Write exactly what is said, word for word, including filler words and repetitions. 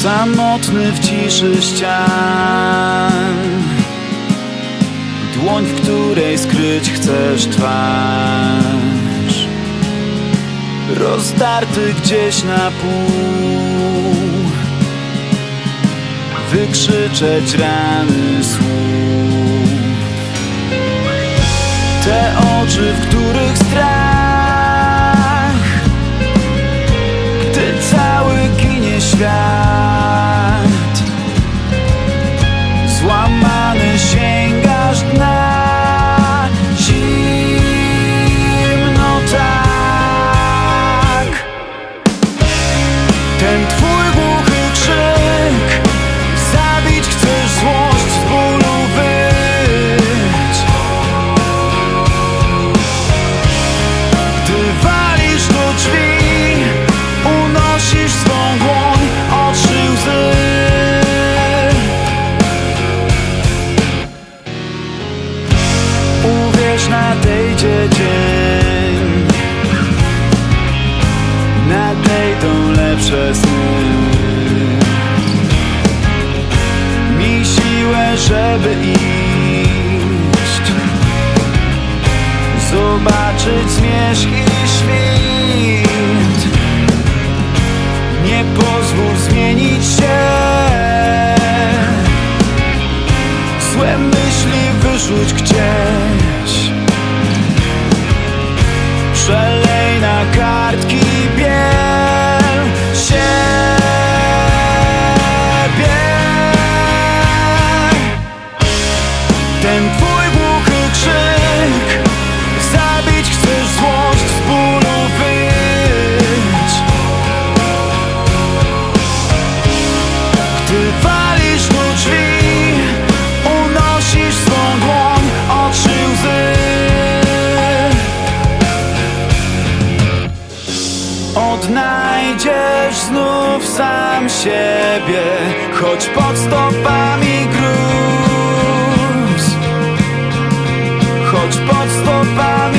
Samotny w ciszy ścian, dłoń, w której skryć chcesz twarz, rozdarty gdzieś na pół, wykrzyczeć rany słów. Te oczy, w których strach, gdy cały ginie świat, złamany sięgasz dna, zimno tak. Ten twój głuchy krzyk, zabić chcesz złość, z bólu wyć. Gdy walisz do drzwi, unosisz swą dłoń, oczy łzy. Uwierz, nadejdzie dzień, nadejdą lepsze sny. Miej siłę, żeby iść, zobaczyć zmierzch i świt. Nie pozwól zmienić się, złe myśli wyrzuć gdzieś. Przelej na kartki biel siebie. Ten twój głuchy krzyk, zabić chcesz złość, z bólu wyć. Gdy walisz do drzwi, unosisz swą dłoń, oczy łzy. Odnajdziesz znów sam siebie, choć pod stopami gruz, choć pod stopami